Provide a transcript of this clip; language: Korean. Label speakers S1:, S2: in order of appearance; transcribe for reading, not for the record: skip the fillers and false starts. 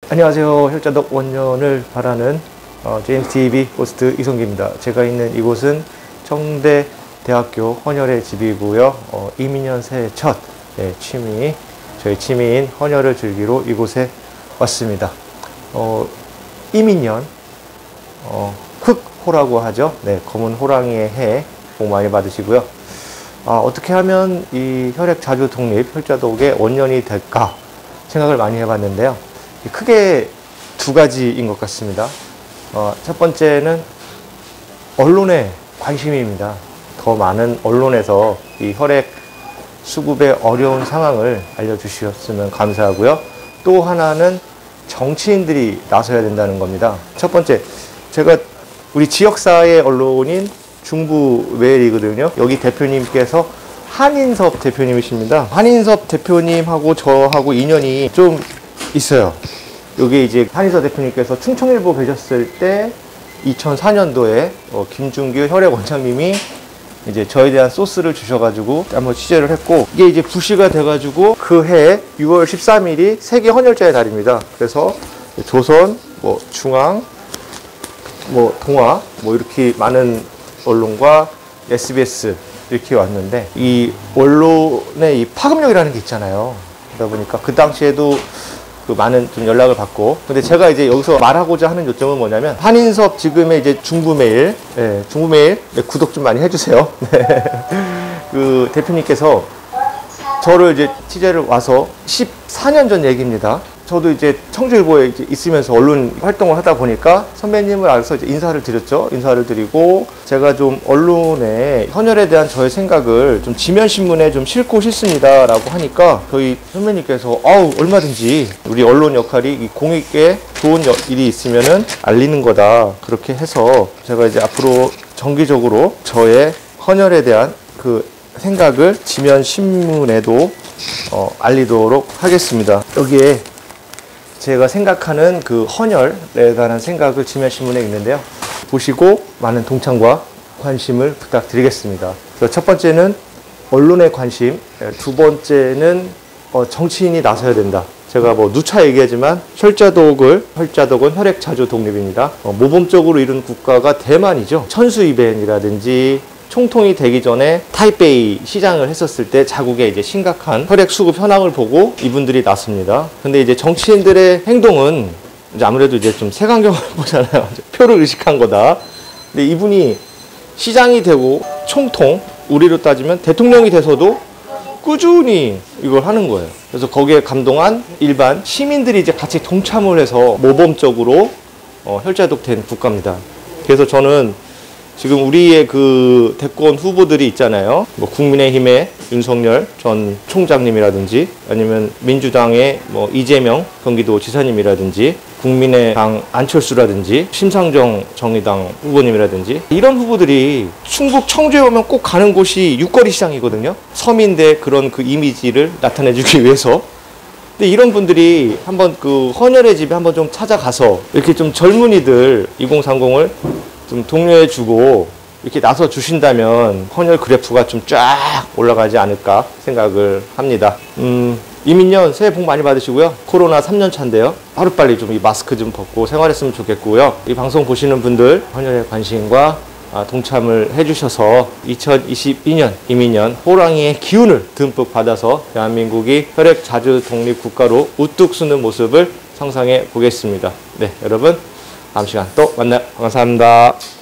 S1: 안녕하세요. 혈자독 원년을 바라는 JMTV 호스트 이성기입니다. 제가 있는 이곳은 청대대학교 헌혈의 집이고요. 이민년 새해 첫 저희 취미인 헌혈을 즐기러 이곳에 왔습니다. 이민년 흑호라고 하죠. 네, 검은 호랑이의 해 복 많이 받으시고요. 어떻게 하면 이 혈액 자주 독립 혈자독의 원년이 될까 생각을 많이 해봤는데요. 크게 두 가지인 것 같습니다. 첫 번째는 언론의 관심입니다. 더 많은 언론에서 이 혈액 수급의 어려운 상황을 알려주셨으면 감사하고요. 또 하나는 정치인들이 나서야 된다는 겁니다. 첫 번째, 제가 우리 지역사회 언론인 중부메일이거든요. 여기 대표님께서 한인섭 대표님이십니다. 한인섭 대표님하고 저하고 인연이 좀 있어요. 여기 이제 한인섭 대표님께서 충청일보 계셨을 때 2004년도에 김준규 혈액 원장님이 이제 저에 대한 소스를 주셔가지고 한번 취재를 했고, 이게 이제 부시가 돼가지고 그 해 6월 13일이 세계 헌혈자의 날입니다. 그래서 조선, 중앙, 동아, 이렇게 많은 언론과 SBS 이렇게 왔는데, 이 언론의 이 파급력이라는 게 있잖아요. 그러다 보니까 그 당시에도 그 많은 좀 연락을 받고, 근데 제가 이제 여기서 말하고자 하는 요점은 뭐냐면, 한인섭 지금의 이제 중부메일, 중부메일 구독 좀 많이 해주세요. 그 대표님께서 저를 이제 취재를 와서 14년 전 얘기입니다. 저도 이제 청주일보에 이제 있으면서 언론 활동을 하다 보니까 선배님을 알아서 이제 인사를 드렸죠. 인사를 드리고, 제가 좀 언론에 헌혈에 대한 저의 생각을 좀 지면신문에 좀 싣고 싶습니다 라고 하니까, 저희 선배님께서 얼마든지 우리 언론 역할이 공익에 좋은 일이 있으면은 알리는 거다, 그렇게 해서 제가 이제 앞으로 정기적으로 저의 헌혈에 대한 그 생각을 지면신문에도 알리도록 하겠습니다. 여기에 제가 생각하는 그 헌혈에 관한 생각을 지면신문에 있는데요. 보시고 많은 동참과 관심을 부탁드리겠습은 첫 번째는 언론의 관심, 두 번째는 정치인이 나서야 된다. 제가 누차 얘기하지만 혈자독은 혈액 자주 독립입니다. 모범적으로 이룬 국가가 대만이죠. 천수이벤이라든지 총통이 되기 전에 타이베이 시장을 했었을 때 자국의 이제 심각한 혈액 수급 현황을 보고 이분들이 났습니다. 근데 이제 정치인들의 행동은 이제 아무래도 이제 좀 색안경을 보잖아요. 표를 의식한 거다. 근데 이분이 시장이 되고 총통, 우리로 따지면 대통령이 돼서도 꾸준히 이걸 하는 거예요. 그래서 거기에 감동한 일반 시민들이 이제 같이 동참을 해서 모범적으로 혈자독 된 국가입니다. 그래서 저는 지금 우리의 그 대권 후보들이 있잖아요. 국민의힘의 윤석열 전 총장님이라든지, 아니면 민주당의 이재명 경기도지사님이라든지, 국민의당 안철수라든지, 심상정 정의당 후보님이라든지, 이런 후보들이 충북 청주에 오면 꼭 가는 곳이 육거리 시장이거든요. 서민대 그런 그 이미지를 나타내주기 위해서. 근데 이런 분들이 한번 그 헌혈의 집에 한번 좀 찾아가서 이렇게 좀 젊은이들 2030을 좀 독려해주고 이렇게 나서 주신다면 헌혈 그래프가 좀 쫙 올라가지 않을까 생각을 합니다. 이민년 새해 복 많이 받으시고요. 코로나 3년 차인데요. 하루빨리 좀 이 마스크 좀 벗고 생활했으면 좋겠고요. 이 방송 보시는 분들 헌혈에 관심과 동참을 해주셔서 2022년 이민년 호랑이의 기운을 듬뿍 받아서 대한민국이 혈액 자주 독립 국가로 우뚝 서는 모습을 상상해 보겠습니다. 네, 여러분 다음 시간 또 만나요. 감사합니다.